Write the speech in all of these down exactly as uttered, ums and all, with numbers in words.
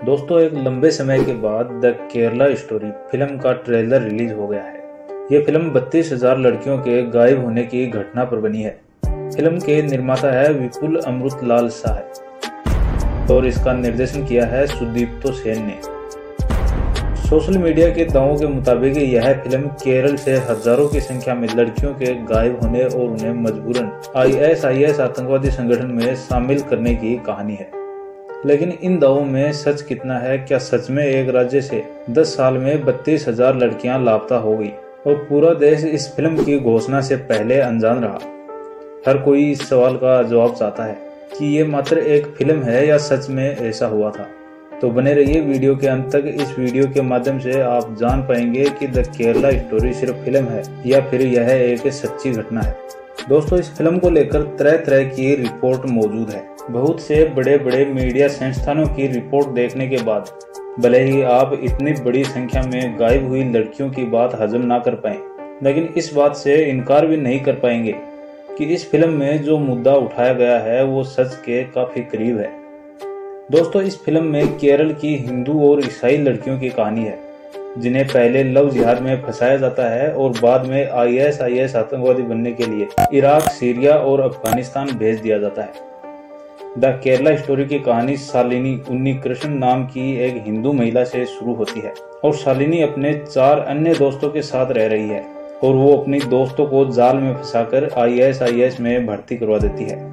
दोस्तों, एक लंबे समय के बाद द केरला स्टोरी फिल्म का ट्रेलर रिलीज हो गया है। ये फिल्म बत्तीस हजार लड़कियों के गायब होने की घटना पर बनी है। फिल्म के निर्माता है विपुल अमृतलाल शाह और इसका निर्देशन किया है सुदीप्तो सेन ने। सोशल मीडिया के दावों के मुताबिक यह फिल्म केरल से हजारों की संख्या में लड़कियों के गायब होने और उन्हें मजबूरन आई एस आई एस आतंकवादी संगठन में शामिल करने की कहानी है। लेकिन इन दावों में सच कितना है? क्या सच में एक राज्य से दस साल में बत्तीस हजार लड़कियां लापता हो गई और पूरा देश इस फिल्म की घोषणा से पहले अनजान रहा? हर कोई इस सवाल का जवाब चाहता है कि ये मात्र एक फिल्म है या सच में ऐसा हुआ था। तो बने रहिए वीडियो के अंत तक। इस वीडियो के माध्यम से आप जान पाएंगे कि द केरला स्टोरी सिर्फ फिल्म है या फिर यह एक सच्ची घटना है। दोस्तों, इस फिल्म को लेकर तरह तरह की रिपोर्ट मौजूद है। बहुत से बड़े बड़े मीडिया संस्थानों की रिपोर्ट देखने के बाद भले ही आप इतनी बड़ी संख्या में गायब हुई लड़कियों की बात हजम ना कर पाएं, लेकिन इस बात से इनकार भी नहीं कर पाएंगे कि इस फिल्म में जो मुद्दा उठाया गया है वो सच के काफी करीब है। दोस्तों, इस फिल्म में केरल की हिंदू और ईसाई लड़कियों की कहानी है जिन्हें पहले लव जिहाद में फंसाया जाता है और बाद में आई एस आई एस आतंकवादी बनने के लिए इराक, सीरिया और अफगानिस्तान भेज दिया जाता है। द केरला स्टोरी की कहानी शालिनी उन्नीकृष्ण नाम की एक हिंदू महिला से शुरू होती है और शालिनी अपने चार अन्य दोस्तों के साथ रह रही है और वो अपनी दोस्तों को जाल में फंसाकर आई एस आई एस में भर्ती करवा देती है।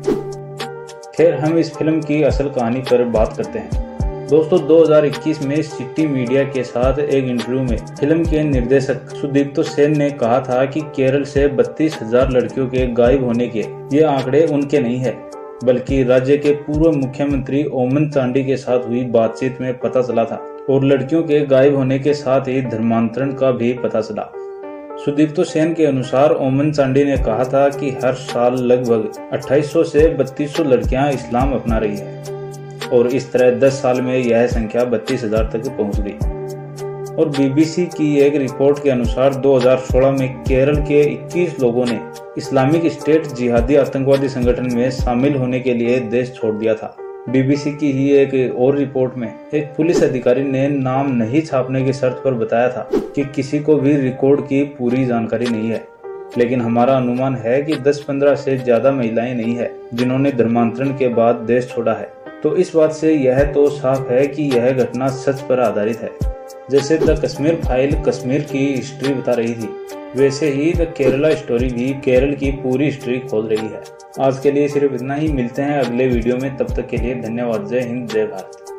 खैर, हम इस फिल्म की असल कहानी पर बात करते हैं। दोस्तों, दो हज़ार इक्कीस में सिटी मीडिया के साथ एक इंटरव्यू में फिल्म के निर्देशक सुदीप्तो सेन ने कहा था कि केरल से बत्तीस हजार लड़कियों के गायब होने के ये आंकड़े उनके नहीं है, बल्कि राज्य के पूर्व मुख्यमंत्री ओमन चांडी के साथ हुई बातचीत में पता चला था और लड़कियों के गायब होने के साथ ही धर्मांतरण का भी पता चला। सुदीप्तो सेन के अनुसार ओमन चांडी ने कहा था कि हर साल लगभग अट्ठाईस सौ से बत्तीस सौ लड़कियां इस्लाम अपना रही है और इस तरह दस साल में यह संख्या बत्तीस हजार तक पहुंच गई। और बी बी सी की एक रिपोर्ट के अनुसार दो हज़ार सोलह में केरल के इक्कीस लोगों ने इस्लामिक स्टेट जिहादी आतंकवादी संगठन में शामिल होने के लिए देश छोड़ दिया था। बी बी सी की ही एक और रिपोर्ट में एक पुलिस अधिकारी ने नाम नहीं छापने की शर्त पर बताया था कि किसी को भी रिकॉर्ड की पूरी जानकारी नहीं है, लेकिन हमारा अनुमान है कि दस पंद्रह से ज्यादा महिलाएं नहीं है जिन्होंने धर्मांतरण के बाद देश छोड़ा है। तो इस बात से यह तो साफ है कि यह घटना सच पर आधारित है। जैसे द कश्मीर फाइल कश्मीर की हिस्ट्री बता रही थी, वैसे ही द केरला स्टोरी भी केरल की पूरी हिस्ट्री खोल रही है। आज के लिए सिर्फ इतना ही। मिलते हैं अगले वीडियो में, तब तक के लिए धन्यवाद। जय हिंद, जय भारत।